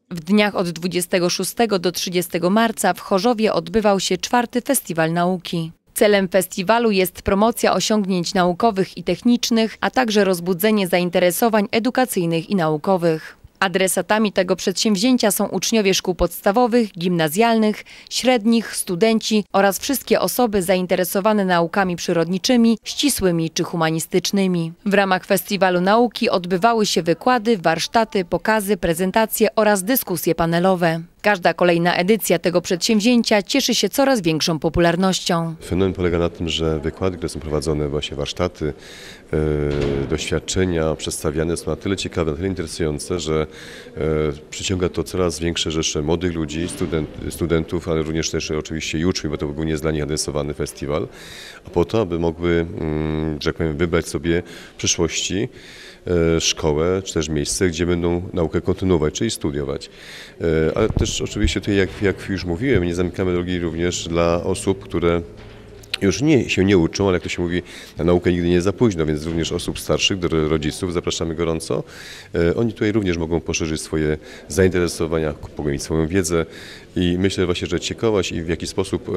W dniach od 26 do 30 marca w Chorzowie odbywał się 4. Festiwal Nauki. Celem festiwalu jest promocja osiągnięć naukowych i technicznych, a także rozbudzenie zainteresowań edukacyjnych i naukowych. Adresatami tego przedsięwzięcia są uczniowie szkół podstawowych, gimnazjalnych, średnich, studenci oraz wszystkie osoby zainteresowane naukami przyrodniczymi, ścisłymi czy humanistycznymi. W ramach Festiwalu Nauki odbywały się wykłady, warsztaty, pokazy, prezentacje oraz dyskusje panelowe. Każda kolejna edycja tego przedsięwzięcia cieszy się coraz większą popularnością. Fenomen polega na tym, że wykłady, które są prowadzone, właśnie warsztaty, doświadczenia przedstawiane są na tyle ciekawe, na tyle interesujące, że przyciąga to coraz większe rzesze młodych ludzi, studentów, ale również też oczywiście i uczniów, bo to był nie jest dla nich adresowany festiwal, a po to, aby mogły, że tak powiem, wybrać sobie w przyszłości szkołę, czy też miejsce, gdzie będą naukę kontynuować, czyli studiować. Ale też oczywiście tutaj, jak już mówiłem, nie zamykamy drogi również dla osób, które już się nie uczą, ale jak to się mówi, na naukę nigdy nie jest za późno, więc również osób starszych, do rodziców zapraszamy gorąco. Oni tutaj również mogą poszerzyć swoje zainteresowania, pogłębić swoją wiedzę i myślę właśnie, że ciekawość i w jaki sposób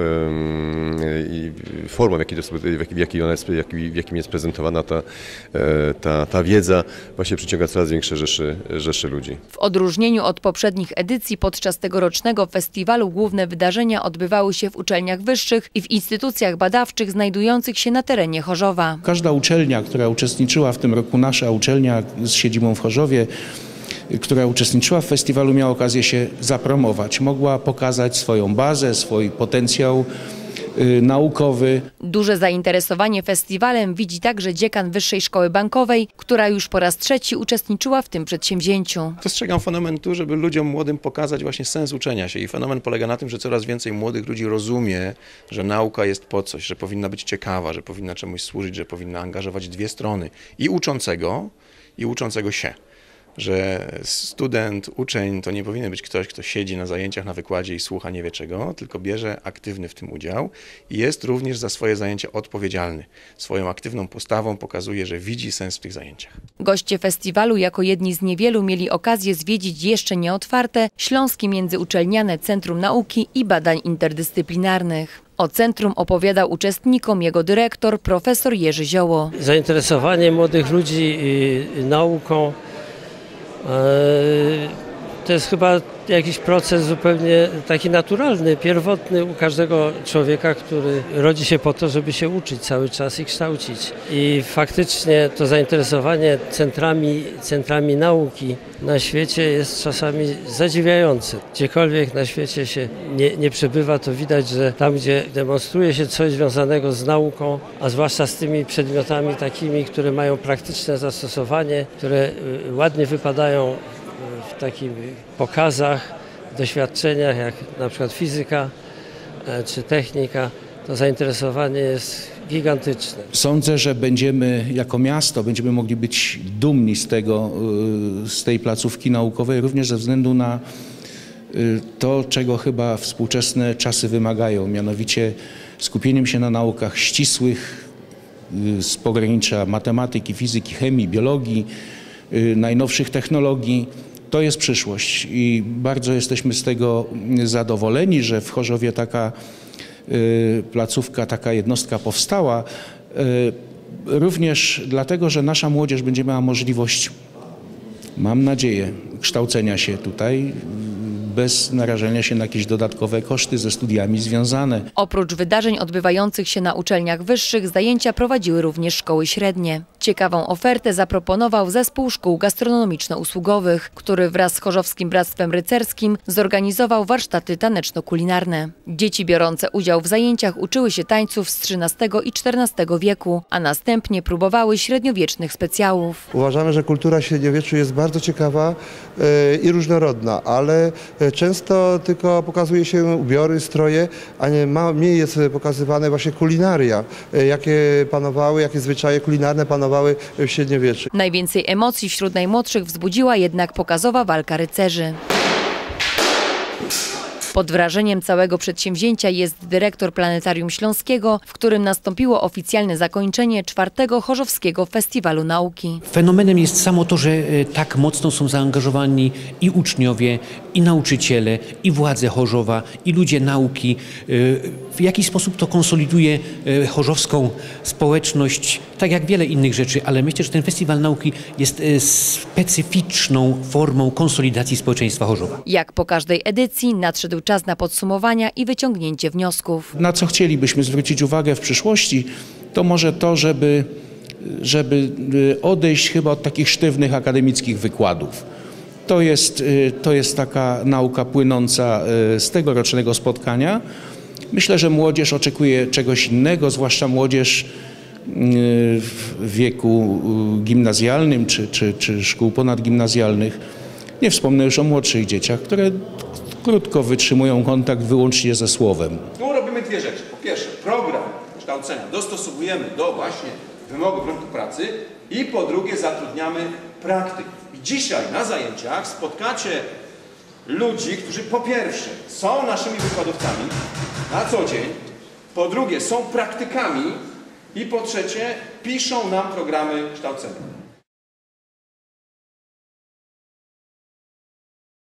i forma, w jakim jest prezentowana ta wiedza, właśnie przyciąga coraz większe rzesze ludzi. W odróżnieniu od poprzednich edycji podczas tegorocznego festiwalu główne wydarzenia odbywały się w uczelniach wyższych i w instytucjach badawczych znajdujących się na terenie Chorzowa. Każda uczelnia, która uczestniczyła w tym roku, nasza uczelnia z siedzibą w Chorzowie, która uczestniczyła w festiwalu, miała okazję się zapromować. Mogła pokazać swoją bazę, swój potencjał naukowy. Duże zainteresowanie festiwalem widzi także dziekan Wyższej Szkoły Bankowej, która już po raz 3. uczestniczyła w tym przedsięwzięciu. Dostrzegam fenomen tu, żeby ludziom młodym pokazać właśnie sens uczenia się i fenomen polega na tym, że coraz więcej młodych ludzi rozumie, że nauka jest po coś, że powinna być ciekawa, że powinna czemuś służyć, że powinna angażować dwie strony i uczącego się. Że student, uczeń to nie powinien być ktoś, kto siedzi na zajęciach, na wykładzie i słucha nie wie czego, tylko bierze aktywny w tym udział i jest również za swoje zajęcia odpowiedzialny. Swoją aktywną postawą pokazuje, że widzi sens w tych zajęciach. Goście festiwalu jako jedni z niewielu mieli okazję zwiedzić jeszcze nieotwarte Śląskie Międzyuczelniane Centrum Nauki i Badań Interdyscyplinarnych. O centrum opowiadał uczestnikom jego dyrektor, profesor Jerzy Zioło. Zainteresowanie młodych ludzi nauką to jest chyba jakiś proces zupełnie taki naturalny, pierwotny u każdego człowieka, który rodzi się po to, żeby się uczyć cały czas i kształcić. I faktycznie to zainteresowanie centrami nauki na świecie jest czasami zadziwiające. Gdziekolwiek na świecie się nie przebywa, to widać, że tam, gdzie demonstruje się coś związanego z nauką, a zwłaszcza z tymi przedmiotami takimi, które mają praktyczne zastosowanie, które ładnie wypadają w takich pokazach, doświadczeniach, jak na przykład fizyka czy technika, to zainteresowanie jest gigantyczne. Sądzę, że jako miasto będziemy mogli być dumni z tej placówki naukowej, również ze względu na to, czego chyba współczesne czasy wymagają, mianowicie skupieniem się na naukach ścisłych z pogranicza matematyki, fizyki, chemii, biologii, najnowszych technologii. To jest przyszłość i bardzo jesteśmy z tego zadowoleni, że w Chorzowie taka placówka, taka jednostka powstała. Również dlatego, że nasza młodzież będzie miała możliwość, mam nadzieję, kształcenia się tutaj bez narażenia się na jakieś dodatkowe koszty ze studiami związane. Oprócz wydarzeń odbywających się na uczelniach wyższych, zajęcia prowadziły również szkoły średnie. Ciekawą ofertę zaproponował Zespół Szkół Gastronomiczno-Usługowych, który wraz z Chorzowskim Bractwem Rycerskim zorganizował warsztaty taneczno-kulinarne. Dzieci biorące udział w zajęciach uczyły się tańców z XIII i XIV wieku, a następnie próbowały średniowiecznych specjałów. Uważamy, że kultura średniowieczu jest bardzo ciekawa i różnorodna, ale często tylko pokazuje się ubiory, stroje, a mniej jest pokazywane właśnie kulinaria, jakie zwyczaje kulinarne panowały w średniowieczu. Najwięcej emocji wśród najmłodszych wzbudziła jednak pokazowa walka rycerzy. Pod wrażeniem całego przedsięwzięcia jest dyrektor Planetarium Śląskiego, w którym nastąpiło oficjalne zakończenie 4. Chorzowskiego Festiwalu Nauki. Fenomenem jest samo to, że tak mocno są zaangażowani i uczniowie, i nauczyciele, i władze Chorzowa, i ludzie nauki. W jaki sposób to konsoliduje chorzowską społeczność, tak jak wiele innych rzeczy, ale myślę, że ten Festiwal Nauki jest specyficzną formą konsolidacji społeczeństwa Chorzowa. Jak po każdej edycji nadszedł czas na podsumowania i wyciągnięcie wniosków. Na co chcielibyśmy zwrócić uwagę w przyszłości, to może to, żeby odejść chyba od takich sztywnych akademickich wykładów. To jest taka nauka płynąca z tegorocznego spotkania. Myślę, że młodzież oczekuje czegoś innego, zwłaszcza młodzież w wieku gimnazjalnym czy szkół ponadgimnazjalnych. Nie wspomnę już o młodszych dzieciach, które krótko wytrzymują kontakt wyłącznie ze słowem. Tu robimy dwie rzeczy. Po pierwsze, program kształcenia dostosowujemy do właśnie wymogów rynku pracy i po drugie zatrudniamy praktyków. I dzisiaj na zajęciach spotkacie ludzi, którzy po pierwsze są naszymi wykładowcami na co dzień, po drugie są praktykami i po trzecie piszą nam programy kształcenia.